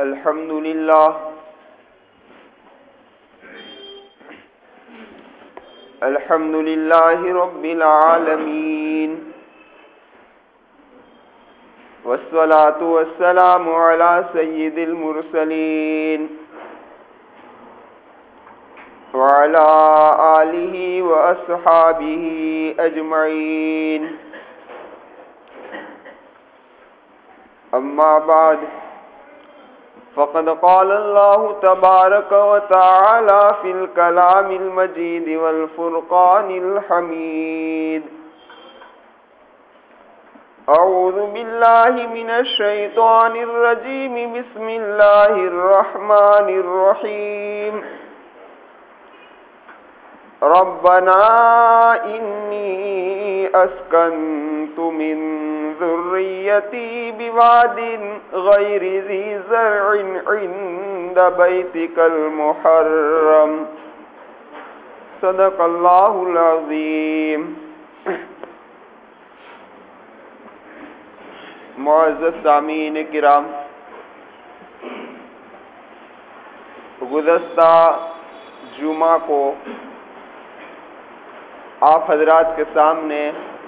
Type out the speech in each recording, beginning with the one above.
الحمد لله الحمد لله رب العالمين والصلاة والسلام على سيد المرسلين وعلى آله وأصحابه أجمعين أما بعد فقد قال الله تبارك وتعالى في الكلام المجيد والفرقان الحميد أعوذ بالله من الشيطان الرجيم بسم الله الرحمن الرحيم ربنا إني أسكنت من ذريتي بواد غير ذي زرع عند بيتك المحرم صدق الله العظيم. معزز سامعین کرام، گزشتہ جمعہ کو آپ حضرات کے سامنے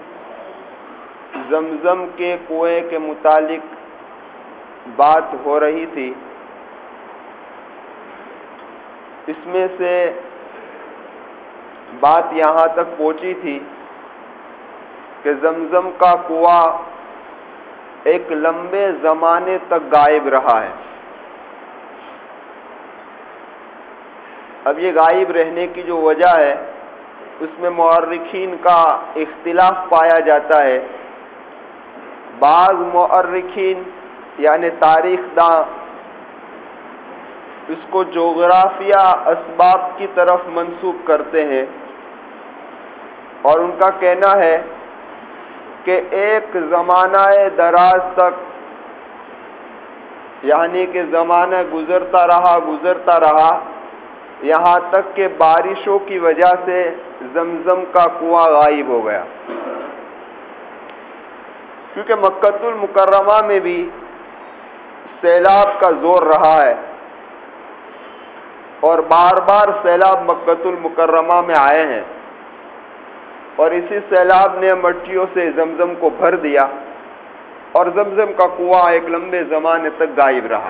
زمزم کے کنویں کے متعلق بات ہو رہی تھی. اس میں سے بات یہاں تک پہنچی تھی کہ زمزم کا کنواں ایک لمبے زمانے تک غائب رہا ہے. اب یہ غائب رہنے کی جو وجہ ہے اس میں مورخین کا اختلاف پایا جاتا ہے. بعض مورخین یعنی تاریخ داں اس کو جغرافیہ اسباب کی طرف منسوب کرتے ہیں اور ان کا کہنا ہے کہ ایک زمانہ دراز تک یعنی کہ زمانہ گزرتا رہا یہاں تک کہ بارشوں کی وجہ سے زمزم کا کنواں غائب ہو گیا، کیونکہ مکہ المکرمہ میں بھی سیلاب کا زور رہا ہے اور بار بار سیلاب مکہ المکرمہ میں آئے ہیں اور اسی سیلاب نے مٹیوں سے زمزم کو بھر دیا اور زمزم کا کنواں ایک لمبے زمانے تک غائب رہا.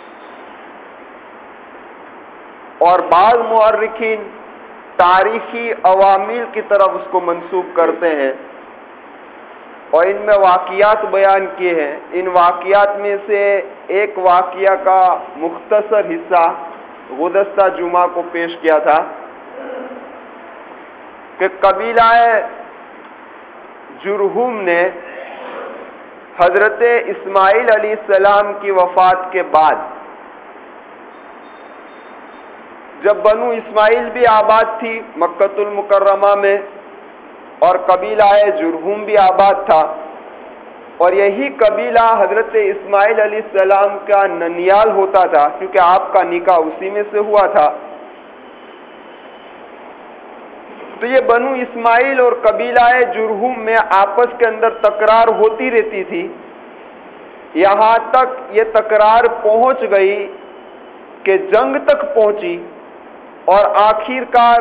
اور بعض مورخین تاریخی عوامل کی طرف اس کو منسوب کرتے ہیں اور ان میں واقعات بیان کیے ہیں. ان واقعات میں سے ایک واقعہ کا مختصر حصہ گزشتہ جمعہ کو پیش کیا تھا کہ قبیلہ جرہم نے حضرت اسماعیل علیہ السلام کی وفات کے بعد جب بنو اسماعیل بھی آباد تھی مکہ المکرمہ میں اور قبیلہ جرہم بھی آباد تھا اور یہی قبیلہ حضرت اسماعیل علیہ السلام کا ننیال ہوتا تھا کیونکہ آپ کا نکاح اسی میں سے ہوا تھا. تو یہ بنو اسماعیل اور قبیلہ جرہم میں آپس کے اندر تکرار ہوتی رہتی تھی. یہاں تک یہ تکرار پہنچ گئی کہ جنگ تک پہنچی اور آخر کار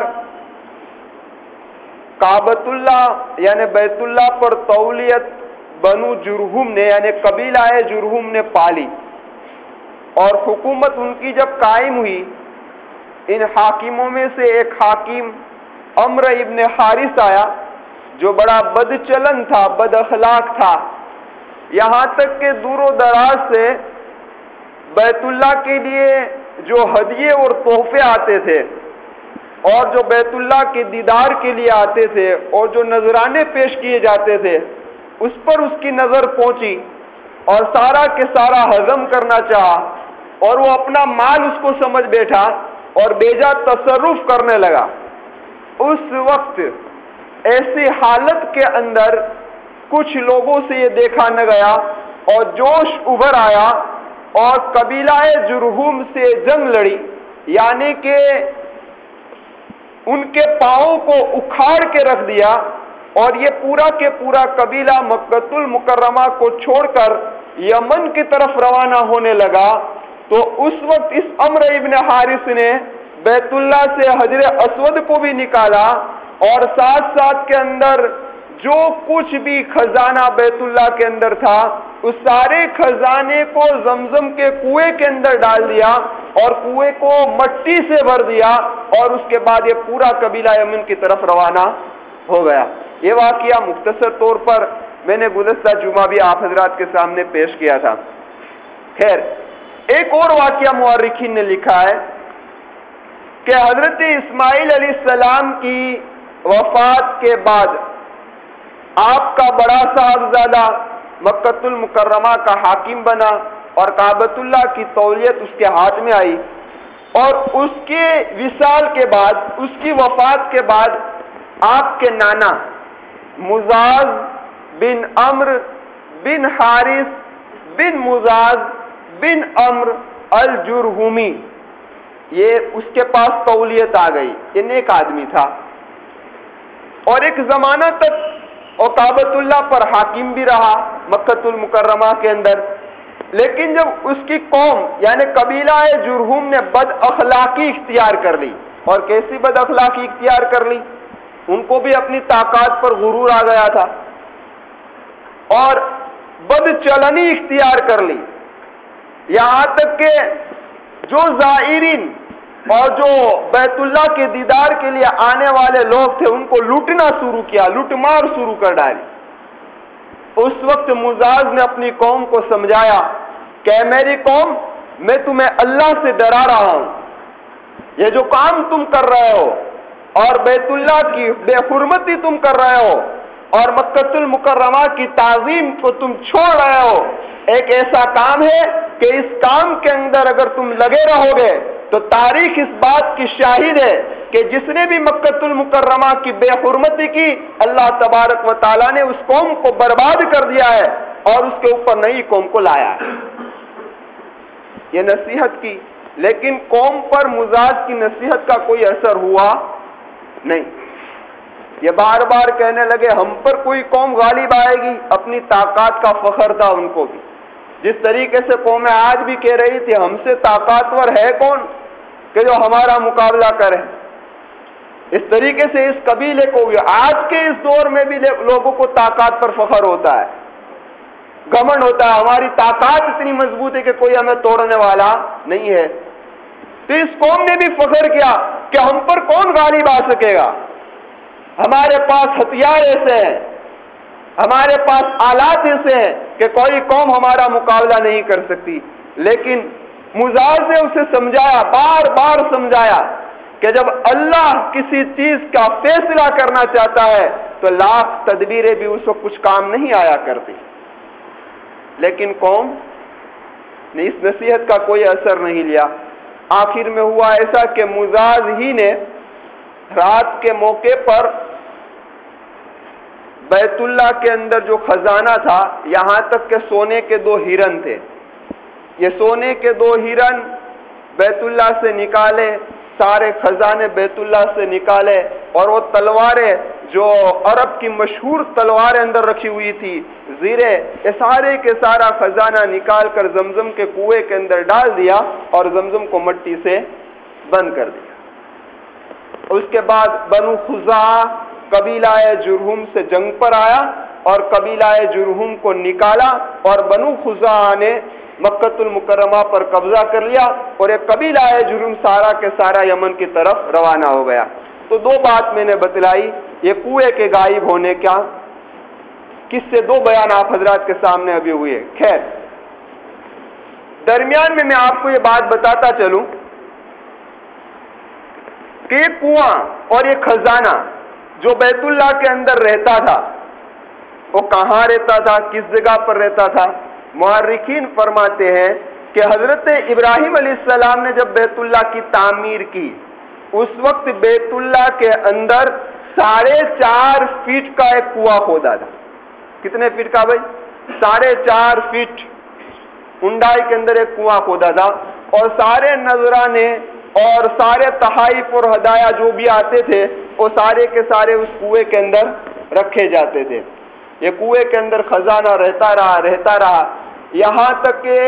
کعبۃ اللہ یعنی بیت اللہ پر تولیت بنو جرہم نے یعنی قبیلہ جرہم نے پالی اور حکومت ان کی جب قائم ہوئی. ان حاکموں میں سے ایک حاکم عمرو ابن حارث آیا جو بڑا بد چلن تھا، بد اخلاق تھا، یہاں تک کہ دور و دراز سے بیت اللہ کے لیے جو ہدیے اور تحفے آتے تھے اور جو بیت اللہ کے دیدار کے لیے آتے تھے اور جو نذرانے پیش کیے جاتے تھے اس پر اس کی نظر پہنچی اور سارا کے سارا ہضم کرنا چاہا اور وہ اپنا مال اس کو سمجھ بیٹھا اور بیجا تصرف کرنے لگا. اس وقت ایسی حالت کے اندر کچھ لوگوں سے یہ دیکھا نہ گیا اور جوش ابھر آیا اور قبیلہ جرہم سے جنگ لڑی، یعنی کہ ان کے پاؤں کو اکھاڑ کے رکھ دیا اور یہ پورا کے پورا قبیلہ مکہ المکرمہ کو چھوڑ کر یمن کی طرف روانہ ہونے لگا تو اس وقت اس عمرو ابن حارث نے بیت اللہ سے حجر اسود کو بھی نکالا اور ساتھ ساتھ کے اندر جو کچھ بھی خزانہ بیت اللہ کے اندر تھا اس سارے خزانے کو زمزم کے کنویں کے اندر ڈال دیا اور کنویں کو مٹی سے بھر دیا اور اس کے بعد یہ پورا قبیلہ یمن کی طرف روانہ ہو گیا۔ یہ واقعہ مختصر طور پر میں نے گزشتہ جمعہ بھی آپ حضرات کے سامنے پیش کیا تھا۔ خیر، ایک اور واقعہ مورخین نے لکھا ہے کہ حضرت اسماعیل علیہ السلام کی وفات کے بعد آپ کا بڑا صاحبزادہ مکۃ المکرمہ کا حاکم بنا اور کعبۃ اللہ کی تولیت اس کے ہاتھ میں آئی، اور اس کے وصال کے بعد، اس کی وفات کے بعد آپ کے نانا مزاز بن عمرو بن حارث بن مزاز بن عمرو الجرہمی، یہ اس کے پاس تولیت آ گئی۔ یہ نیک آدمی تھا اور ایک زمانہ تک اور کعبۃ اللہ پر حاکم بھی رہا مکۃ المکرمہ کے اندر، لیکن جب اس کی قوم یعنی قبیلہ جرہم نے بد اخلاقی اختیار کر لی، اور کیسی بد اخلاقی اختیار کر لی؟ ان کو بھی اپنی طاقت پر غرور آ گیا تھا اور بد چلنی اختیار کر لی، یہاں تک کہ جو زائرین اور جو بیت اللہ کے دیدار کے لیے آنے والے لوگ تھے ان کو لوٹنا شروع کیا، لوٹ مار شروع کر ڈالی۔ اس وقت مزاز نے اپنی قوم کو سمجھایا کہ میری قوم، میں تمہیں اللہ سے ڈرا رہا ہوں، یہ جو کام تم کر رہے ہو اور بیت اللہ کی بے حرمتی تم کر رہے ہو اور مکۃ المکرمہ کی تعظیم کو تم چھوڑ رہے ہو، ایک ایسا کام ہے کہ اس کام کے اندر اگر تم لگے رہو گے تو تاریخ اس بات کی شاہد ہے کہ جس نے بھی مکۃ المکرمہ کی بے حرمتی کی، اللہ تبارک و تعالیٰ نے اس قوم کو برباد کر دیا ہے اور اس کے اوپر نئی قوم کو لایا ہے۔ یہ نصیحت کی، لیکن قوم پر مزاج کی نصیحت کا کوئی اثر ہوا نہیں۔ یہ بار بار کہنے لگے ہم پر کوئی قوم غالب آئے گی، اپنی طاقت کا فخر تھا ان کو بھی، جس طریقے سے قومیں آج بھی کہہ رہی تھی ہم سے طاقتور ہے کون کہ جو ہمارا مقابلہ کرے، اس طریقے سے اس قبیلے کو بھی آج کے اس دور میں بھی لوگوں کو طاقت پر فخر ہوتا ہے، گھمنڈ ہوتا ہے، ہماری طاقت اتنی مضبوط ہے کہ کوئی ہمیں توڑنے والا نہیں ہے۔ تو اس قوم نے بھی فخر کیا کہ ہم پر کون غالب آ سکے گا، ہمارے پاس ہتھیار ایسے ہیں، ہمارے پاس آلات ایسے ہیں کہ کوئی قوم ہمارا مقابلہ نہیں کر سکتی۔ لیکن مزاج نے اسے سمجھایا، بار بار سمجھایا کہ جب اللہ کسی چیز کا فیصلہ کرنا چاہتا ہے تو لاکھ تدبیریں بھی اس وقت کچھ کام نہیں آیا کرتی، لیکن قوم نے اس نصیحت کا کوئی اثر نہیں لیا۔ آخر میں ہوا ایسا کہ مزاج ہی نے رات کے موقع پر بیت اللہ کے اندر جو خزانہ تھا، یہاں تک کہ سونے کے 2 ہرن تھے، یہ سونے کے 2 ہرن بیت اللہ سے نکالے، سارے خزانے بیت اللہ سے نکالے، اور وہ تلواریں جو عرب کی مشہور تلواریں اندر رکھی ہوئی تھی، زیرے، یہ سارے کے سارا خزانہ نکال کر زمزم کے کنویں کے اندر ڈال دیا اور زمزم کو مٹی سے بند کر دیا۔ اس کے بعد بنو خزاعہ قبیلہ جرہم سے جنگ پر آیا اور قبیلہ جرہم کو نکالا، اور بنو خزاعہ نے مکۃ المکرمہ پر قبضہ کر لیا اور ایک قبیلہ جرہم سارا کے سارا یمن کی طرف روانہ ہو گیا۔ تو 2 بات میں نے بتلائی، یہ کنویں کے غائب ہونے کا کس سے 2 بیان آپ حضرات کے سامنے ابھی ہوئے۔ خیر، درمیان میں آپ کو یہ بات بتاتا چلوں کہ یہ کنواں اور یہ خزانہ جو بیت اللہ کے اندر رہتا تھا وہ کہاں رہتا تھا، کس جگہ پر رہتا تھا؟ مورخین فرماتے ہیں کہ حضرت ابراہیم علیہ السلام نے جب بیت اللہ کی تعمیر کی، اس وقت بیت اللہ کے اندر 4.5 فٹ کا ایک کنواں کھودا تھا۔ کتنے فٹ کا بھائی؟ 4.5 فٹ اونڈائی کے اندر ایک کنواں کھودا تھا، اور سارے نذرانے اور سارے تحائف اور ہدایا جو بھی آتے تھے وہ سارے کے سارے اس کنویں کے اندر رکھے جاتے تھے۔ یہ کنویں کے اندر خزانہ رہتا رہا، یہاں تک کہ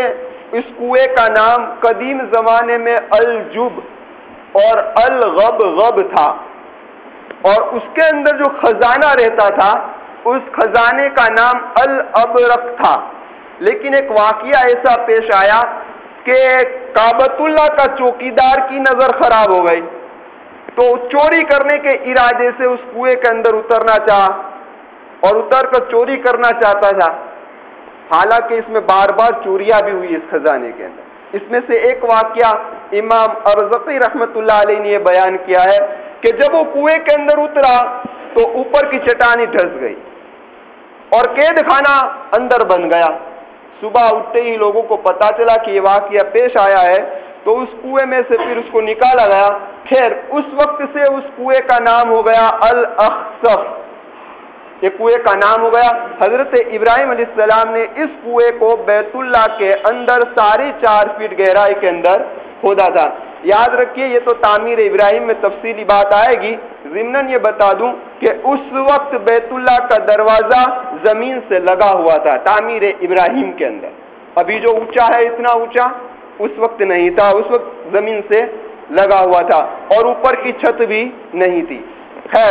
اس کنویں کا نام قدیم زمانے میں الجب اور الغبغب تھا، اور اس کے اندر جو خزانہ رہتا تھا اس خزانے کا نام الابرق تھا۔ لیکن ایک واقعہ ایسا پیش آیا کہ کعبۃ اللہ کا چوکیدار کی نظر خراب ہو گئی، تو چوری کرنے کے ارادے سے اس کنویں کے اندر اترنا چاہا اور اتر کر چوری کرنا چاہتا تھا۔ حالانکہ اس میں بار بار چوریاں بھی ہوئی اس خزانے کے اندر۔ اس میں سے ایک واقعہ امام ارزقی رحمت اللہ علیہ نے یہ بیان کیا ہے کہ جب وہ کنویں کے اندر اترا تو اوپر کی چٹانی دھس گئی اور قید خانہ اندر بن گیا۔ صبح اٹھتے ہی لوگوں کو پتا چلا کہ یہ واقعہ پیش آیا ہے، تو اس کنویں میں سے پھر اس کو نکالا گیا۔ خیر، اس وقت سے اس کنویں کا نام ہو گیا الاخصف، یہ کنویں کا نام ہو گیا۔ حضرت ابراہیم علیہ السلام نے اس کنویں کو بیت اللہ کے اندر 4.5 فٹ گہرائی کے اندر کھودا تھا۔ یاد رکھیے، یہ تو تعمیر ابراہیم میں تفصیلی بات آئے گی۔ ضمناً یہ بتا دوں کہ اس وقت بیت اللہ کا دروازہ زمین سے لگا ہوا تھا تعمیر ابراہیم کے اندر۔ ابھی جو اونچا ہے اتنا اونچا اس وقت نہیں تھا، اس وقت زمین سے لگا ہوا تھا اور اوپر کی چھت بھی نہیں تھی۔ خیر،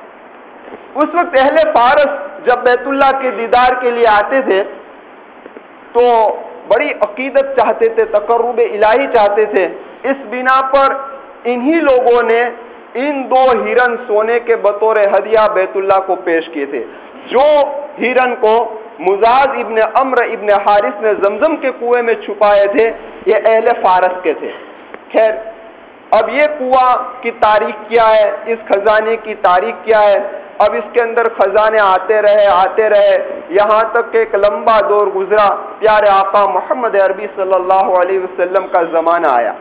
اس وقت اہل فارس جب بیت اللہ کے دیدار کے لیے آتے تھے تو بڑی عقیدت چاہتے تھے، تقرب الہی چاہتے تھے۔ اس بنا پر انہی لوگوں نے ان 2 ہرن سونے کے بطور ہدیہ بیت اللہ کو پیش کیے تھے، جو ہرن کو مزاز ابن عمر ابن حارث نے زمزم کے کنویں میں چھپائے تھے، یہ اہل فارس کے تھے۔ خیر، اب یہ کنواں کی تاریخ کیا ہے، اس خزانے کی تاریخ کیا ہے؟ اب اس کے اندر خزانے آتے رہے یہاں تک کہ ایک لمبا دور گزرا، پیارے آقا محمد عربی صلی اللہ علیہ وسلم کا زمانہ آیا۔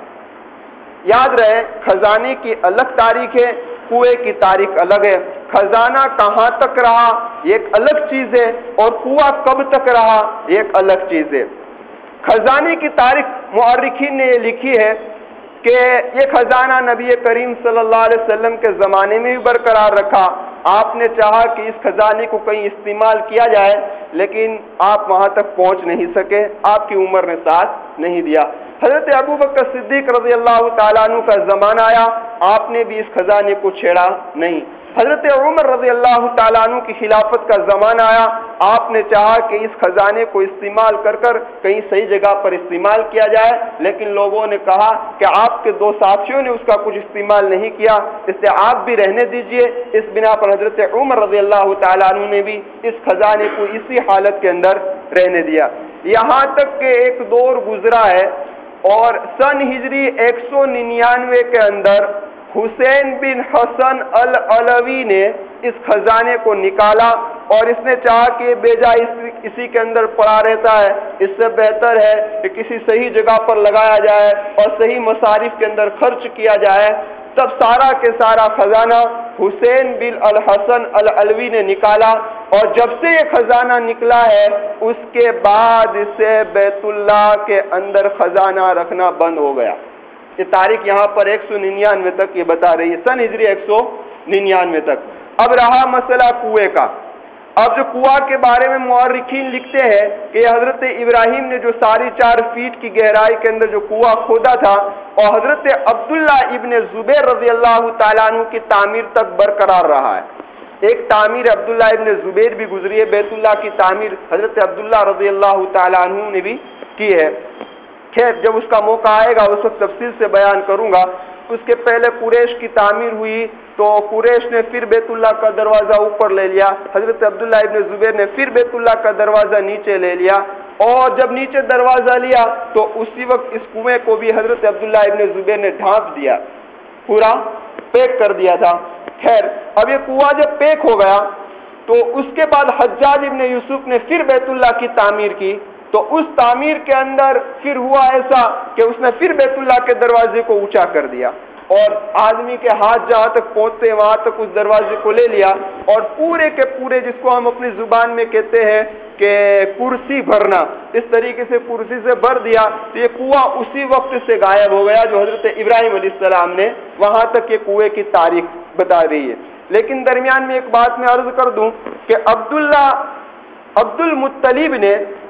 یاد رہے، خزانے کی الگ تاریخ ہے، کنویں کی تاریخ الگ ہے۔ خزانہ کہاں تک رہا یہ ایک الگ چیز ہے، اور کنواں کب تک رہا یہ ایک الگ چیز ہے۔ خزانے کی تاریخ مؤرخین نے یہ لکھی ہے کہ یہ خزانہ نبی کریم صلی اللہ علیہ وسلم کے زمانے میں بھی برقرار رکھا۔ آپ نے چاہا کہ اس خزانے کو کہیں استعمال کیا جائے، لیکن آپ وہاں تک پہنچ نہیں سکے، آپ کی عمر نے ساتھ نہیں دیا۔ حضرت ابوبکر صدیق رضی اللہ تعالیٰ عنہ کا زمانہ آیا، آپ نے بھی اس خزانے کو چھیڑا نہیں۔ حضرت عمر رضی اللہ تعالیٰ عنہ کی خلافت کا زمانہ آیا، آپ نے چاہا کہ اس خزانے کو استعمال کر کہیں صحیح جگہ پر استعمال کیا جائے، لیکن لوگوں نے کہا کہ آپ کے 2 ساتھیوں نے اس کا کچھ استعمال نہیں کیا، اس سے آپ بھی رہنے دیجئے۔ اس بنا پر حضرت عمر رضی اللہ تعالیٰ عنہ نے بھی اس خزانے کو اسی حالت کے اندر رہنے دیا، یہاں تک کہ ایک دور گزرا ہے اور سن ہجری 199 کے اندر حسین بن حسن العلوی نے اس خزانے کو نکالا اور اس نے چاہا کہ بجائے اسی کے اندر پڑا رہتا ہے، اس سے بہتر ہے کہ کسی صحیح جگہ پر لگایا جائے اور صحیح مصارف کے اندر خرچ کیا جائے۔ تب سارا کے سارا خزانہ حسین بن الحسن العلوی نے نکالا، اور جب سے یہ خزانہ نکلا ہے اس کے بعد سے بیت اللہ کے اندر خزانہ رکھنا بند ہو گیا۔ یہ تاریخ یہاں پر 199 تک یہ بتا رہی ہے، سن ہجری 199 تک۔ اب رہا مسئلہ کنویں کا۔ اب جو کنواں کے بارے میں مورخین لکھتے ہیں کہ حضرت ابراہیم نے جو 4.5 فٹ کی گہرائی کے اندر جو کنواں کھودا تھا، اور حضرت عبداللہ ابن زبیر رضی اللہ تعالیٰ عنہ کی تعمیر تک برقرار رہا ہے۔ ایک تعمیر عبداللہ ابن زبیر بھی گزری ہے، بیت اللہ کی تعمیر حضرت عبداللہ رضی اللہ تعالیٰ عنہ نے بھی کی ہے۔ خیر، جب اس کا موقع آئے گا اس وقت تفصیل سے بیان کروں گا۔ اس کے پہلے قریش کی تعمیر ہوئی تو قریش نے پھر بیت اللہ کا دروازہ اوپر لے لیا، حضرت عبداللہ ابن زبیر نے پھر بیت اللہ کا دروازہ نیچے لے لیا، اور جب نیچے دروازہ لیا تو اسی وقت اس کنویں کو بھی حضرت عبداللہ ابن زبیر نے ڈھانپ دیا، پورا پیک کر دیا تھا۔ خیر، اب یہ کنواں جب پیک ہو گیا تو اس کے بعد حجاج ابن یوسف نے پھر بیت اللہ کی تعمیر کی، تو اس تعمیر کے اندر پھر ہوا ایسا کہ اس نے پھر بیت اللہ کے دروازے کو اونچا کر دیا، اور آدمی کے ہاتھ جہاں تک پہنچتے وہاں تک اس دروازے کو لے لیا، اور پورے کے پورے، جس کو ہم اپنی زبان میں کہتے ہیں کہ کرسی بھرنا، اس طریقے سے کرسی سے بھر دیا، تو یہ کنواں اسی وقت سے غائب ہو گیا جو حضرت ابراہیم علیہ السلام نے وہاں تک یہ کنویں کی تاریخ بتا رہی ہے۔ لیکن درمیان میں ایک بات میں عرض کر دوں کہ عبد المطلب نے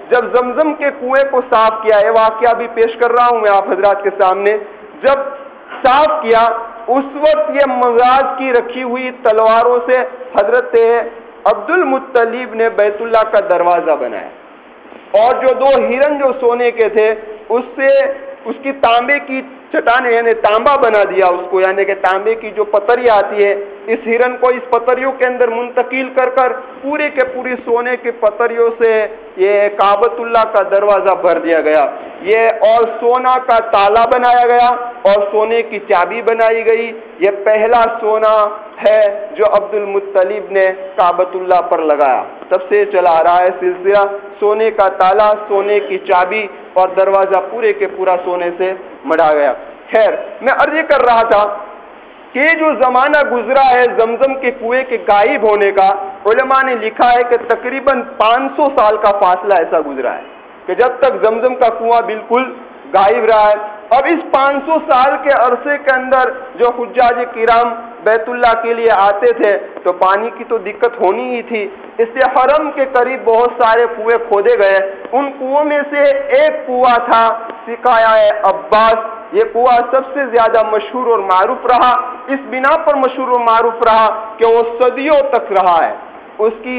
جب زمزم کے کنویں کو صاف کیا، یہ واقعہ بھی پیش کر رہا ہوں میں آپ حضرات کے سامنے، جب صاف کیا اس وقت یہ مزاج کی رکھی ہوئی تلواروں سے حضرت عبد المطلب نے بیت اللہ کا دروازہ بنایا، اور جو 2 ہرن جو سونے کے تھے اس سے اس کی تانبے کی چٹانیں یعنی تانبا بنا دیا اس کو، یعنی کہ تانبے کی جو پتری آتی ہے اس ہرن کو اس پتریوں کے اندر منتقل کر کر پورے کے پوری سونے کی پتریوں سے یہ کعبۃ اللہ کا دروازہ بھر دیا گیا، یہ اور سونا کا تالا بنایا گیا اور سونے کی چابی بنائی گئی۔ یہ پہلا سونا ہے جو عبد المطلب نے کعبۃ اللہ پر لگایا، تب سے چلا آ رہا ہے سلسلہ، سونے کا تالا، سونے کی چابی اور دروازہ پورے کے پورا سونے سے مڑا گیا۔ خیر، میں عرض کر رہا تھا کہ جو زمانہ گزرا ہے زمزم کے کنویں کے غائب ہونے کا، علماء نے لکھا ہے کہ تقریباً 500 سال کا فاصلہ ایسا گزرا ہے کہ جب تک زمزم کا کنواں بالکل غائب رہا ہے۔ اب اس 500 سال کے عرصے کے اندر جو حجاج کرام بیت اللہ کے لیے آتے تھے تو پانی کی تو دقت ہونی ہی تھی، اس لیے حرم کے قریب بہت سارے کنویں کھودے گئے۔ ان کنووں میں سے ایک کنواں تھا سقایہ عباس، یہ کنواں سب سے زیادہ مشہور اور معروف رہا، اس بنا پر مشہور اور معروف رہا کہ وہ صدیوں تک رہا ہے۔ اس کی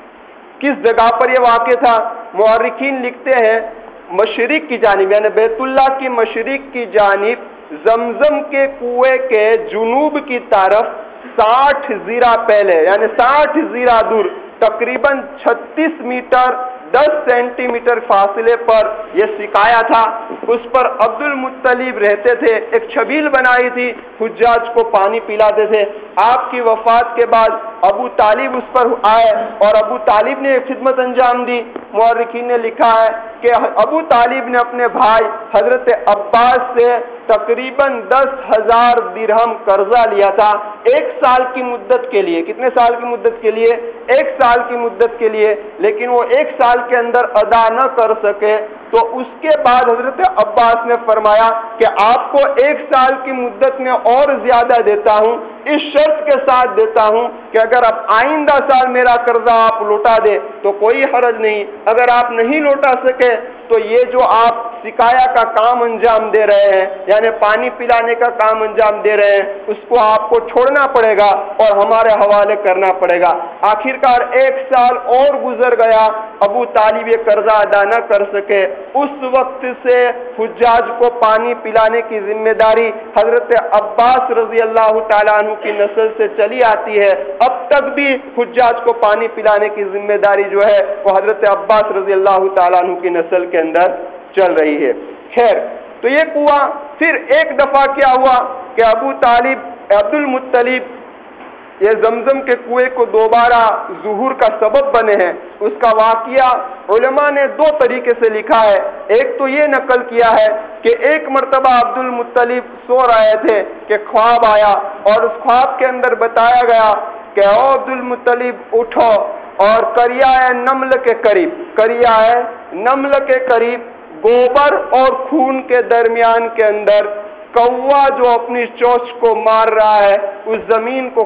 کس جگہ پر یہ واقع تھا؟ مورخین لکھتے ہیں مشرق کی جانب، یعنی بیت اللہ کی مشرق کی جانب زمزم کے کنویں کے جنوب کی طرف 60 زیرہ پہلے، یعنی 60 زیرہ دور، تقریباً 36 میٹر 10 سینٹی میٹر فاصلے پر یہ سقایا تھا۔ اس پر عبد المطلب رہتے تھے، ایک چھبیل بنائی تھی، حجاج کو پانی پلاتے تھے۔ آپ کی وفات کے بعد ابو طالب اس پر آئے اور ابو طالب نے ایک خدمت انجام دی۔ مورخین نے لکھا ہے کہ ابو طالب نے اپنے بھائی حضرت عباس سے تقریباً 10,000 درہم قرضہ لیا تھا 1 سال کی مدت کے لیے۔ کتنے سال کی مدت کے لیے؟ 1 سال کی مدت کے لیے، لیکن وہ 1 سال کے اندر ادا نہ کر سکے تو اس کے بعد حضرت عباس نے فرمایا کہ آپ کو 1 سال کی مدت میں اور زیادہ دیتا ہوں، اس شرط کے ساتھ دیتا ہوں کہ اگر آپ آئندہ سال میرا قرضہ آپ لوٹا دے تو کوئی حرج نہیں، اگر آپ نہیں لوٹا سکے تو یہ جو آپ سقایا کا کام انجام دے رہے ہیں، یعنی پانی پلانے کا کام انجام دے رہے ہیں، اس کو آپ کو چھوڑنا پڑے گا اور ہمارے حوالے کرنا پڑے گا۔ آخرکار 1 سال اور گزر گیا، ابو طالب یہ قرضہ ادا نہ کر سکے۔ اس وقت سے حجاج کو پانی پلانے کی ذمہ داری حضرت عباس رضی اللہ تعالیٰ عنہ کی نسل سے چلی آتی ہے۔ اب تک بھی حجاج کو پانی پلانے کی ذمہ داری جو ہے وہ حضرت عباس رضی اللہ تعالیٰ عنہ کی نسل کے اندر چل رہی ہے۔ خیر، تو یہ کنواں پھر ایک دفعہ کیا ہوا کہ ابو طالب عبد المطلب یہ زمزم کے کنویں کو دوبارہ ظہور کا سبب بنے ہیں۔ اس کا واقعہ علماء نے 2 طریقے سے لکھا ہے۔ ایک تو یہ نقل کیا ہے کہ ایک مرتبہ عبد المطلب سو رہے تھے کہ خواب آیا اور اس خواب کے اندر بتایا گیا کہ او عبد المطلب اٹھو اور قریہ نمل کے قریب گوبر اور خون کے درمیان کے اندر کوا جو اپنی چونچ کو مار رہا ہے اس زمین کو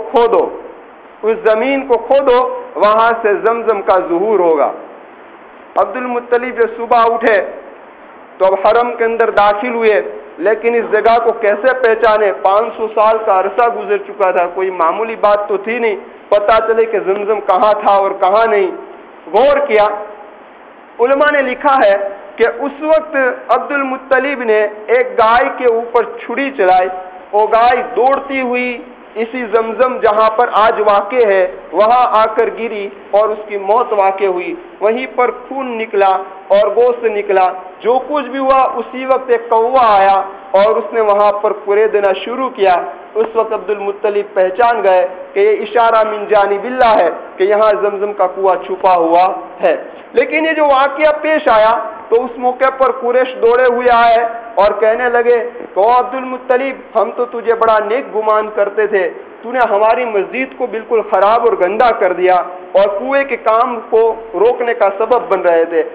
کھودو، وہاں سے زمزم کا ظہور ہوگا۔ عبد المطلب جو صبح اٹھے تو اب حرم کے اندر داخل ہوئے، لیکن اس جگہ کو کیسے پہچانے؟ 500 سال کا عرصہ گزر چکا تھا، کوئی معمولی بات تو تھی نہیں، پتہ چلے کہ زمزم کہاں تھا اور کہاں نہیں۔ غور کیا، علماء نے لکھا ہے کہ اس وقت عبد المطلب نے ایک گائے کے اوپر چھری چلائی، وہ گائے دوڑتی ہوئی اسی زمزم جہاں پر آج واقع ہے وہاں آ کر گری اور اس کی موت واقع ہوئی۔ وہیں پر خون نکلا اور گوشت نکلا، جو کچھ بھی ہوا اسی وقت ایک کوا آیا اور اس نے وہاں پر کوریدنا شروع کیا۔ اس وقت عبد المطلب پہچان گئے کہ یہ اشارہ من جانب اللہ ہے کہ یہاں زمزم کا کنواں چھپا ہوا ہے۔ لیکن یہ جو واقعہ پیش آیا تو اس موقع پر قریش دوڑے ہوئے آئے اور کہنے لگے کہ او عبد المطلب، ہم تو تجھے بڑا نیک گمان کرتے تھے، تو نے ہماری مسجد کو بالکل خراب اور گندا کر دیا اور کنویں کے کام کو روکنے کا سبب بن رہے تھے۔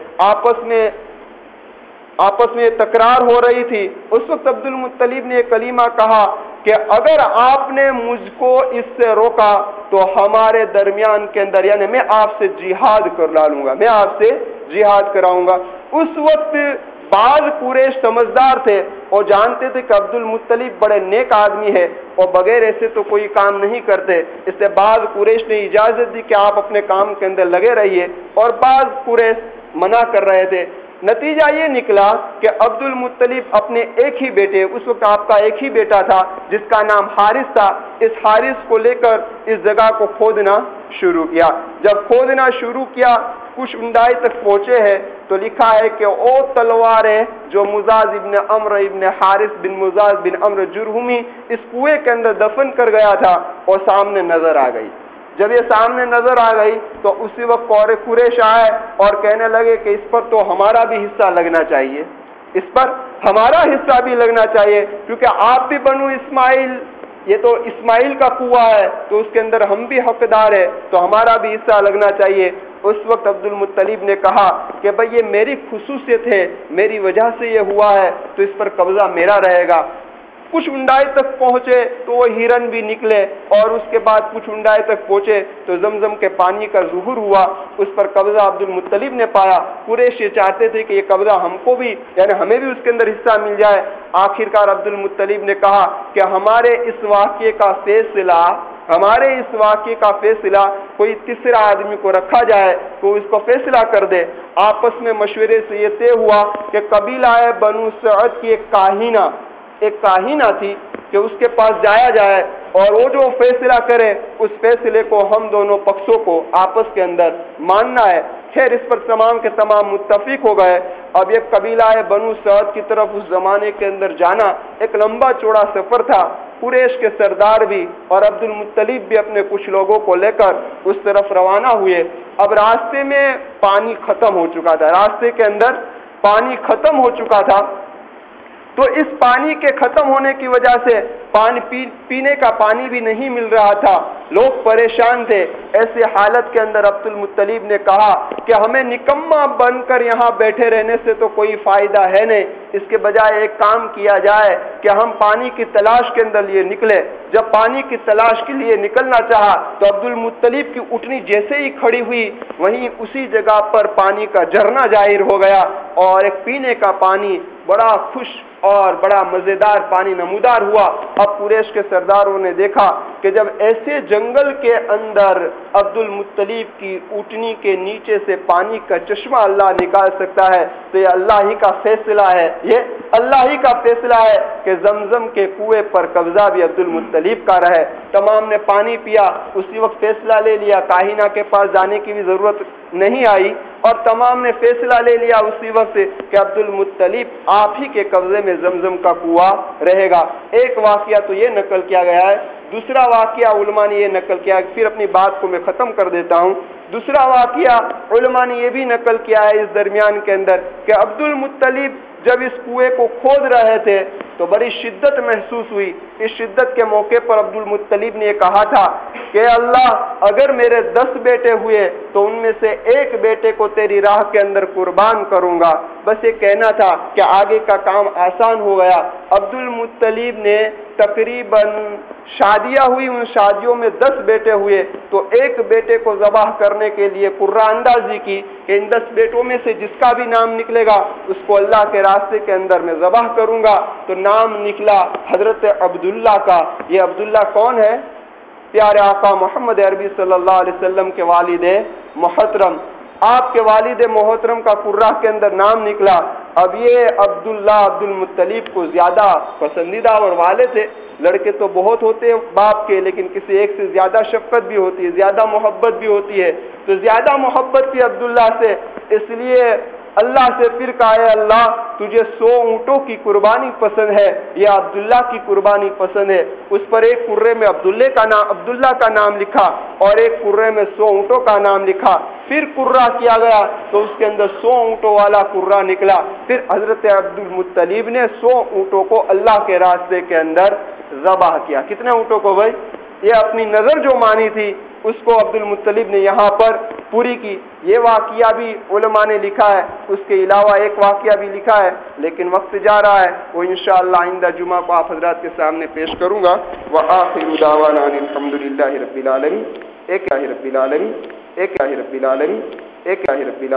آپس میں تکرار ہو رہی تھی۔ اس وقت عبد المطلب نے کلمہ کہا کہ اگر آپ نے مجھ کو اس سے روکا تو ہمارے درمیان کے اندر، یعنی میں آپ سے جہاد کر ڈالوں گا، میں آپ سے जिहाद कराऊंगा। उस वक्त बाज कुरैश समझदार थे और जानते थे कि अब्दुल मुत्तलिब बड़े नेक आदमी है और बगैर ऐसे तो कोई काम नहीं करते, इसलिए बाज कुरैश ने इजाजत दी कि आप अपने काम के अंदर लगे रहिए, और बाज कुरैश मना कर रहे थे। नतीजा ये निकला कि अब्दुल मुत्तलिब अपने एक ही बेटे, उस वक्त आपका एक ही बेटा था जिसका नाम हारिस था, इस हारिस को लेकर इस जगह को खोदना शुरू किया। जब खोदना शुरू किया, कुछ ऊंचाई तक पहुंचे हैं, तो लिखा है कि ओ तलवारें जो मुजाज इब्न अम्र इब्न हारिस बिन मुजाज बिन अम्र जुरहुमी इस कुएं के अंदर दफन कर गया था, और सामने नजर आ गई। जब ये सामने नजर आ गई तो उसी वक्त कौरे कुरैश आए और कहने लगे कि इस पर तो हमारा भी हिस्सा लगना चाहिए, इस पर हमारा हिस्सा भी लगना चाहिए, क्योंकि आप भी बनु इस्माइल, ये तो इस्माइल का कुआं है, तो उसके अंदर हम भी हकदार है, तो हमारा भी हिस्सा लगना चाहिए। उस वक्त अब्दुल मुत्तलिब ने कहा कि भाई ये मेरी खुसूसियत है, मेरी वजह से ये हुआ है, तो इस पर कब्जा मेरा रहेगा। कुछ ऊंचाई तक पहुंचे तो वो हिरन भी निकले, और उसके बाद कुछ ऊंचाई तक पहुंचे तो जमजम के पानी का ज़ुहूर हुआ, उस पर कब्जा अब्दुल मुत्तलिब ने पाया। कुरैश ये चाहते थे कि ये कब्जा हमको भी, यानी हमें भी उसके अंदर हिस्सा मिल जाए। आखिरकार अब्दुल मुत्तलिब ने कहा कि हमारे इस वाक़े का फैसला कोई तीसरा आदमी को रखा जाए, तो इसको फैसला कर दे। आपस में मशवरे से ये तय हुआ कि कबीला बनु सअद की एक काहिना थी कि उसके पास जाया जाए, और वो जो फैसला करे उस फैसले को हम दोनों पक्षों को आपस के अंदर मानना है। खैर, इस पर तमाम के तमाम मुत्तफिक हो गए। अब एक कबीला बनु सअद की तरफ उस जमाने के अंदर जाना एक लंबा चौड़ा सफर था। कुरैश के सरदार भी और अब्दुल मुत्तलिब भी अपने कुछ लोगों को लेकर उस तरफ रवाना हुए। अब रास्ते में पानी खत्म हो चुका था, रास्ते के अंदर पानी खत्म हो चुका था, तो इस पानी के खत्म होने की वजह से पीने का पानी भी नहीं मिल रहा था, लोग परेशान थे। ऐसे हालत के अंदर अब्दुल मुत्तलिब ने कहा कि हमें निकम्मा बनकर यहाँ बैठे रहने से तो कोई फायदा है नहीं, इसके बजाय एक काम किया जाए कि हम पानी की तलाश के अंदर लिए निकले। जब पानी की तलाश के लिए निकलना चाहा तो अब्दुल मुत्तलिब की ऊँटनी जैसे ही खड़ी हुई, वहीं उसी जगह पर पानी का झरना जाहिर हो गया, और एक पीने का पानी बड़ा खुश और बड़ा मजेदार पानी नमूदार हुआ। अब कुरैश के सरदारों ने देखा कि जब ऐसे जंगल के अंदर अब्दुल मुत्तलिब की ऊँटनी के नीचे से पानी का चश्मा अल्लाह निकाल सकता है, तो ये अल्लाह ही का फैसला है, ये अल्लाह ही का फैसला है कि जमजम के कुएं पर कब्जा भी अब्दुल मुत्तलिब का रहे। तमाम ने पानी पिया, उसी वक्त फैसला ले लिया, काहिना के पास जाने की भी जरूरत नहीं आई, और तमाम ने फैसला ले लिया उसी वक्त कि अब्दुल मुत्तलिब आप ही के कब्जे में जमजम का कुआं रहेगा। एक वाकया तो ये नकल किया गया है। दूसरा वाकया उलमा ने ये नकल किया, फिर अपनी बात को मैं ख़त्म कर देता हूँ। दूसरा वाकया उलमा ने ये भी नकल किया है इस दरमियान के अंदर कि अब्दुल मुत्तलिब जब इस कुएं को खोद रहे थे तो बड़ी शिद्दत महसूस हुई। इस शिद्दत के मौके पर अब्दुल मुत्तलिब ने कहा था कि अल्लाह, अगर मेरे 10 बेटे हुए तो उनमें से एक बेटे को तेरी राह के अंदर कुर्बान करूंगा। बस ये कहना था कि आगे का काम आसान हो गया। अब्दुल मुत्तलिब ने तकरीबन शादियां हुई, उन शादियों में 10 बेटे हुए, तो एक बेटे को ज़बाह करने के लिए कुर्रा अंदाजी की कि इन 10 बेटों में से जिसका भी नाम निकलेगा उसको अल्लाह के रास्ते के अंदर मैं ज़बाह करूंगा। तो नाम निकला हजरत अब्दुल्ला का। ये अब्दुल्ला कौन है? प्यारे आका मोहम्मद अरबी सल्लल्लाहु अलैहि वसल्लम के वालिद मोहतरम, आपके वालिद मोहतरम का कुर्रा के अंदर नाम निकला। अब ये अब्दुल्ला अब्दुल मुत्तलिब को ज्यादा पसंदीदा और वाले थे। लड़के तो बहुत होते हैं बाप के, लेकिन किसी एक से ज्यादा शफकत भी होती है, ज्यादा मोहब्बत भी होती है। तो ज्यादा मोहब्बत थी अब्दुल्ला से, इसलिए अल्लाह से फिर कहा, अल्लाह तुझे 100 ऊँटों की कुर्बानी पसंद है या अब्दुल्ला की कुर्बानी पसंद है। उस पर एक कुर्रे में अब्दुल्ला का नाम लिखा और एक कुर्रे में 100 ऊँटों का नाम लिखा। फिर कुर्रा किया गया तो उसके अंदर 100 ऊँटों वाला कुर्रा निकला। फिर हजरत अब्दुल मुत्तलिब ने 100 ऊँटों को अल्लाह के रास्ते के अंदर ज़बाह किया। कितने ऊँटों को भाई? ये अपनी नज़र जो मानी थी उसको अब्दुल मुत्तलिब ने यहाँ पर पूरी की। ये वाक़या भी उलमा ने लिखा है, उसके अलावा एक वाक़या भी लिखा है, लेकिन वक्त जा रहा है, वो इंशाअल्लाह आइंदा जुमा को आप हज़रात के सामने पेश करूँगा। व आखिरु दावाना अनिल हम्दुलिल्लाहि रब्बिल आलमीन। एक रब्बिल आलमीन, एक रब्बिल आलमीन, एक रब्बिल